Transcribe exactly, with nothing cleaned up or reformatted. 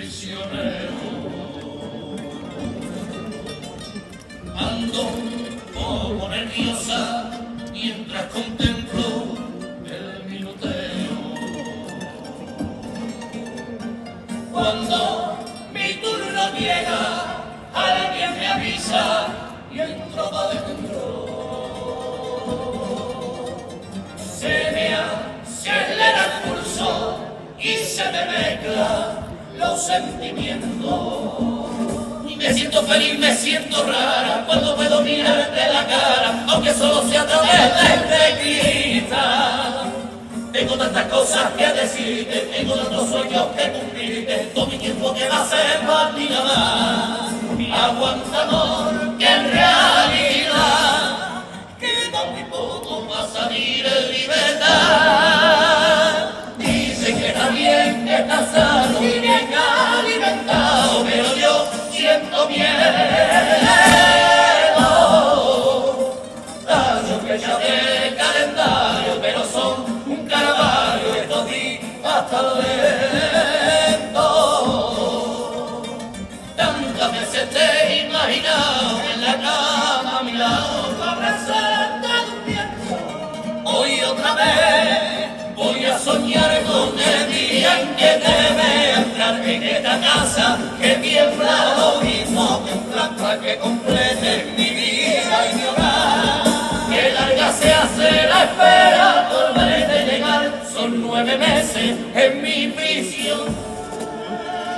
prisionero. Ando como nerviosa mientras contemplo el minuteo. Cuando mi turno llega, alguien me avisa y entro pa' dentro. Se me acelera el pulso y se me mezclan los sentimientos. Y me siento feliz, me siento rara cuando puedo mirarte la cara, aunque solo sea a través de cristal. Tengo tantas cosas que decirte, tengo tantos sueños que cumplirte, todo mi tiempo que va a ser para ti nada más. Aguanta, amor, que en realidad queda muy poco para salir en libertad. Dicen que está bien, que está sano y bien alimentado, pero yo siento miedo. Daños que ya de calendario, pero son un caravaggio, estos días hasta lento. Tantas veces te he imaginado en la cama a mi lado, para abrazarte durmiendo. Hoy otra vez voy a soñar con el día en que te vea entrar en esta casa, que tiembla lo mismo que un plan para que complete mi vida y mi hogar. Que larga se hace la espera por verte llegar, son nueve meses en mi prisión.